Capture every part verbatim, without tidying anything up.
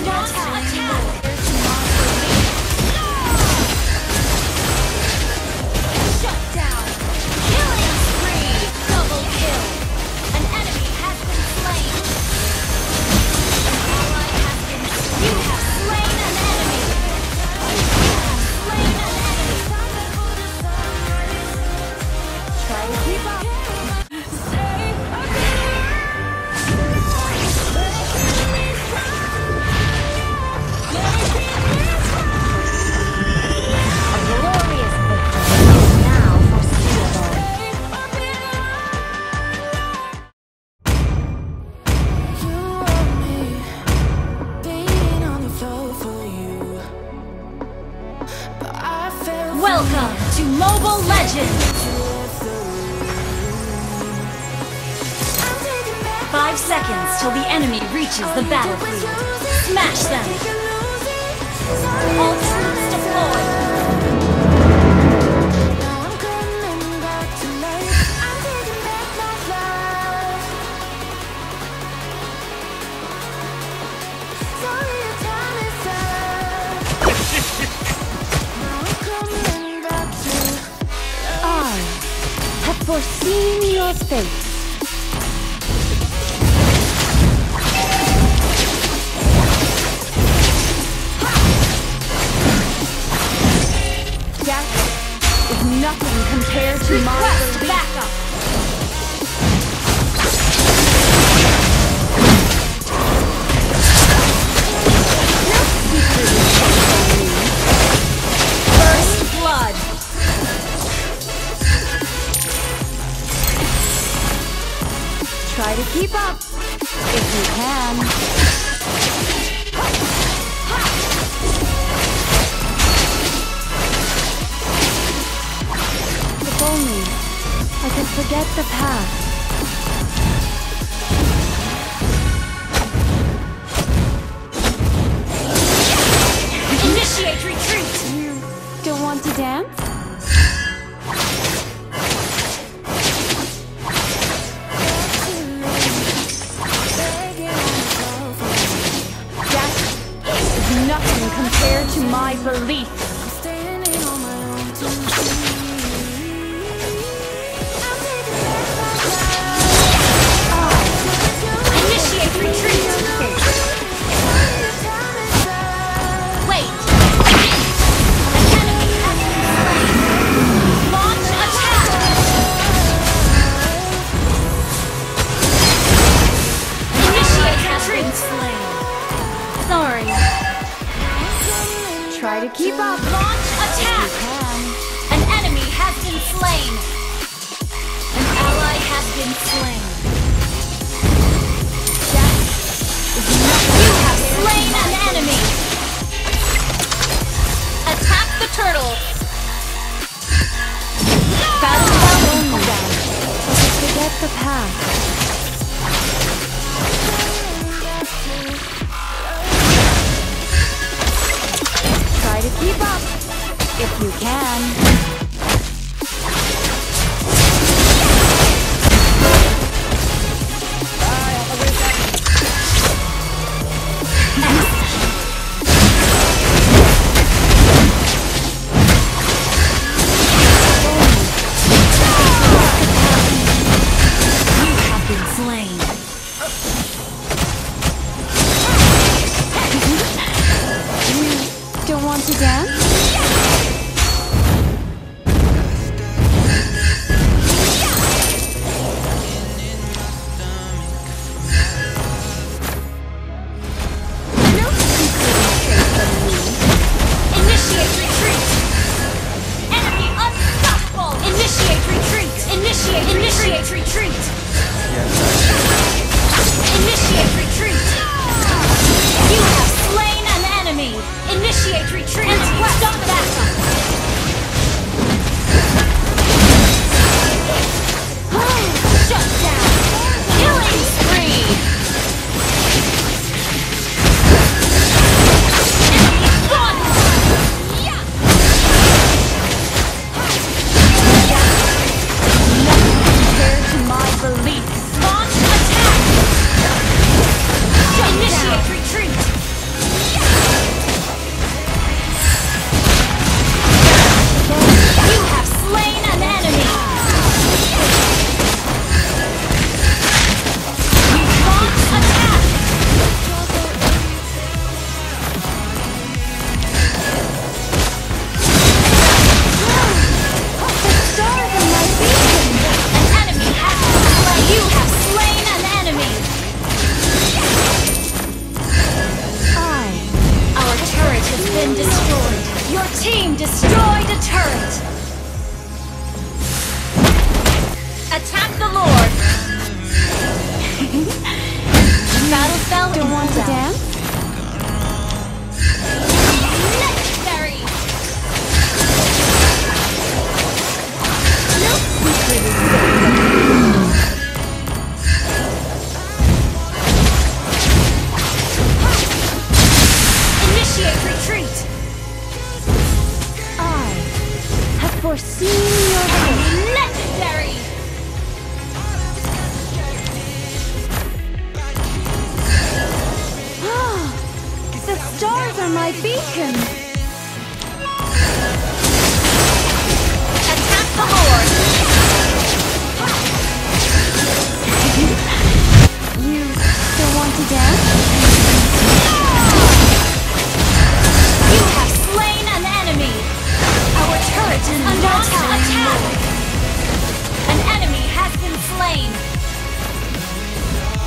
Launch attack! Shut down! Killing spree! Double kill! An enemy has been slain! An ally has been... You have slain an enemy! You have slain an enemy! Try to keep up! Welcome to Mobile Legends! Five seconds till the enemy reaches the battlefield. Smash them! All troops deployed! Foreseen your fate. Death is nothing compared to my belief. Backup! First blood! Try to keep up, if you can. If only I could forget the past. Initiate retreat! You don't want to dance? Nothing compared to my belief. Initiate retreat! Wait! An enemy has been slain! Launch attack! Initiate retreat! Slain! Sorry. Try to keep up. Launch attack! An enemy has been slain! An ally has been slain! You have slain an enemy! Attack the turtle! Battle only down. Forget the past. Try to keep up.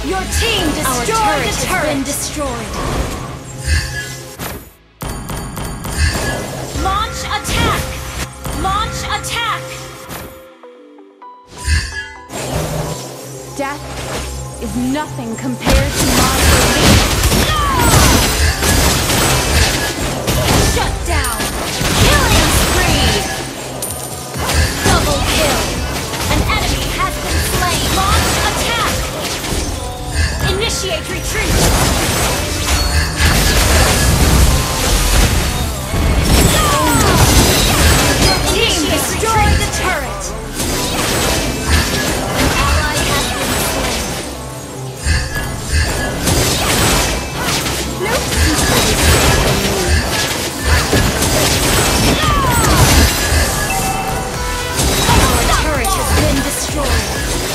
Your team destroyed Our turret the has turret. been destroyed. Launch attack. Launch attack. Death is nothing compared to my belief. Shut down. Killing spree. Double kill. An enemy has been slain. Launch attack. Initiate retreat. Your team destroyed the turret. An ally has been slain. No secret is safe from me. Our turret has been destroyed.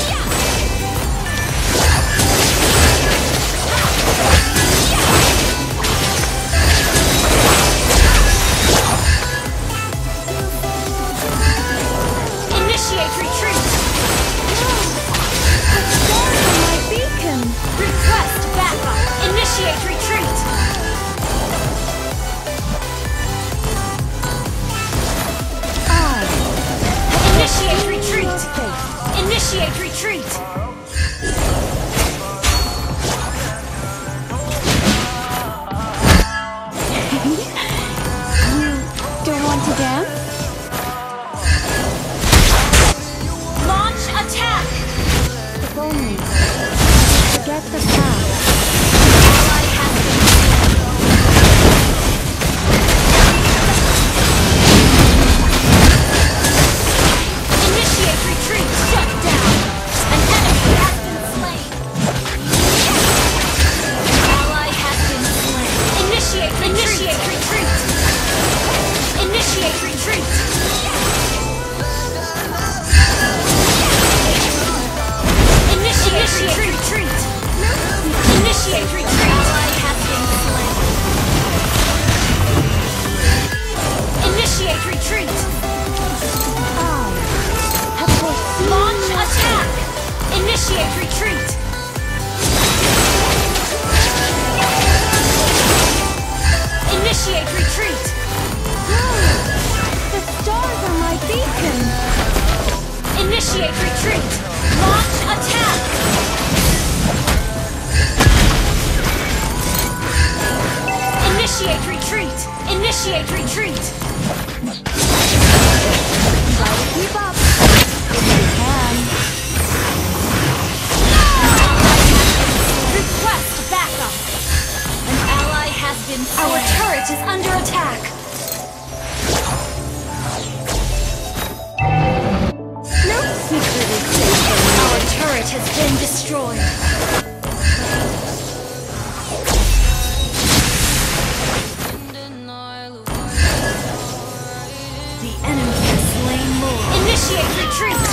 Initiate retreat. The stars are my beacon. Request backup. Initiate retreat. I Initiate retreat. faith. Initiate retreat. You don't want to dance? Launch attack. If only. Forget the past. Ally has been slain. Initiate retreat. Shut down. An enemy has been slain. Ally has been slain. Initiate retreat. Initiate retreat. Initiate retreat. Initiate retreat. Initiate retreat. Ally has been slain. Initiate retreat. I have foreseen Launch your attack. Initiate retreat. Initiate retreat. The stars are my beacon. Initiate retreat. Launch attack. Initiate retreat. Initiate retreat. Try to keep up. If you can. Request backup. An ally has been slain. Our turret is under attack. No secret is safe from me. Our turret has been destroyed. The enemy has slain more. Initiate retreat.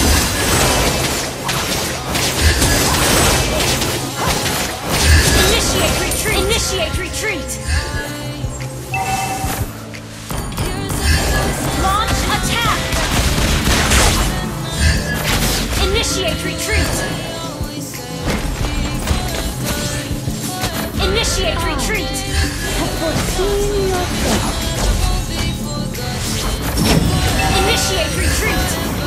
Initiate retreat. Initiate retreat. Launch attack. Initiate retreat. Initiate retreat. Have foreseen your fate. Initiate retreat.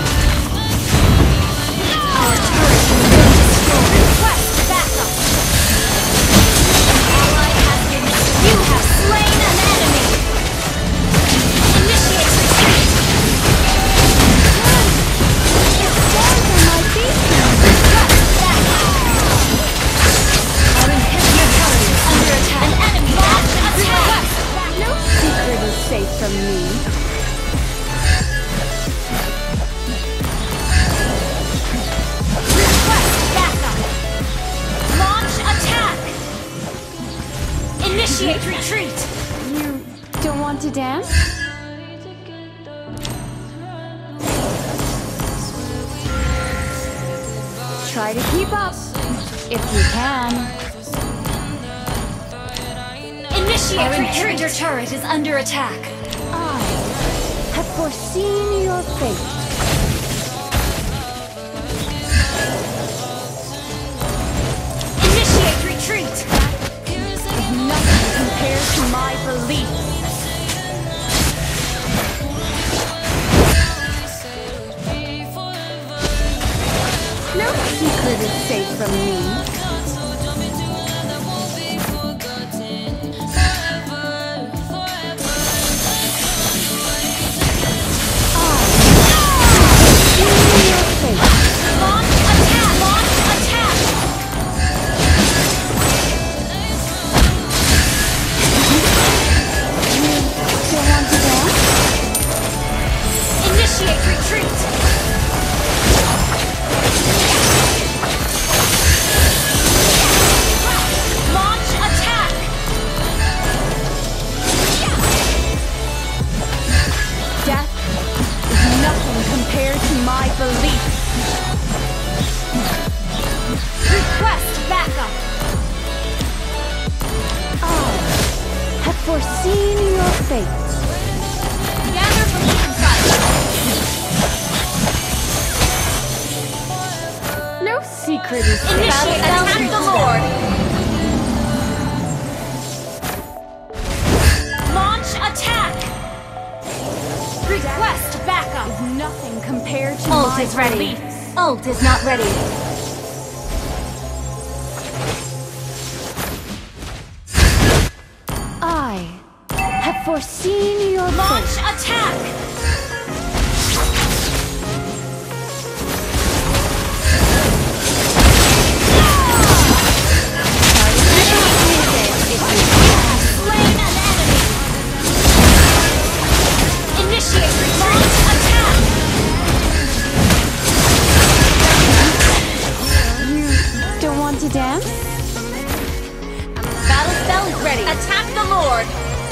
Our turret has been destroyed. Request backup. An ally has been. You have slain an enemy. Initiate retreat. The stars are my beacon. Request backup. Our inhibitor is under attack. An enemy launch attack. No secret is safe from me. Request backup. Launch attack. Initiate retreat. You don't want to dance? Try to keep up, if you can. Initiate Our inhibitor turret is under attack. I have foreseen your fate. No secret is safe from me. Foreseen your fate. Gather from the inside. No secret is safe. Initiate attack the Lord. Launch attack. Request backup. Is nothing compared to Ult my is ready. beliefs. Ult is not ready. I have foreseen your Launch fate. attack! Slain an enemy! Initiate launch attack! You don't want to dance? Battle spell is ready. Attack the Lord!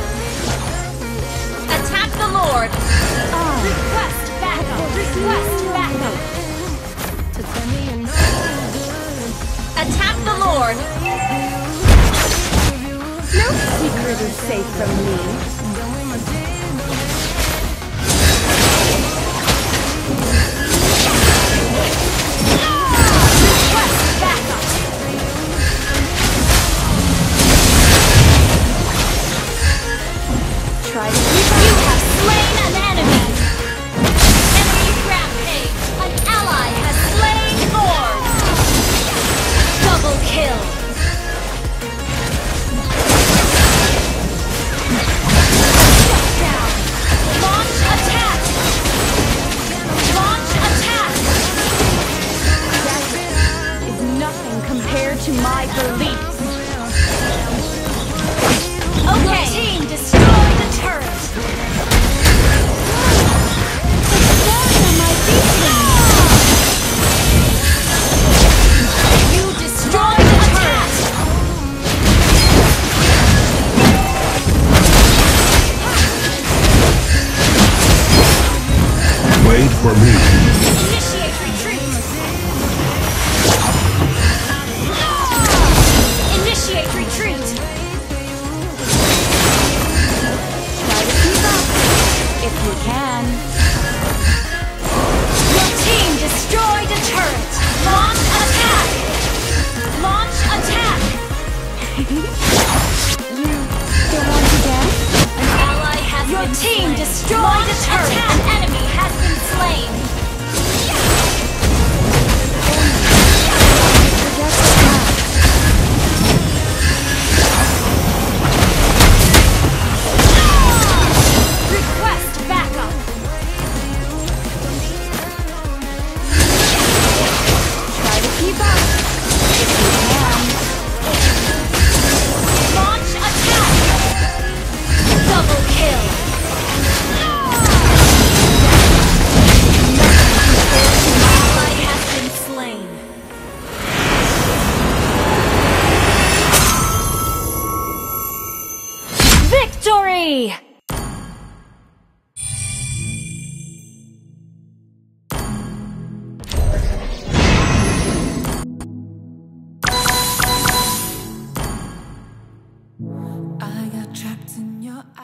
Attack the Lord! I Request backup! Request backup! Attack the Lord! no secret is safe from me. Request backup! Try to keep You have slain an enemy! Enemy rampage! An ally has slain Lord! Double kill! Shut down! Launch attack! Launch attack! is nothing compared to my beliefs. Okay! Your team destroy the turret! You destroy the turret! Wait for me. Initiate retreat! Initiate retreat! Try to keep up, if you can. Your team destroyed a turret! Launch attack! Launch attack! You don't want to dance? An ally has Your been team slain. Destroyed a turret! An enemy has been slain! Forget the past. Request backup! Try to keep up, if you can. Launch attack! Double kill! Ally has been slain. Victory! I got trapped in your eyes.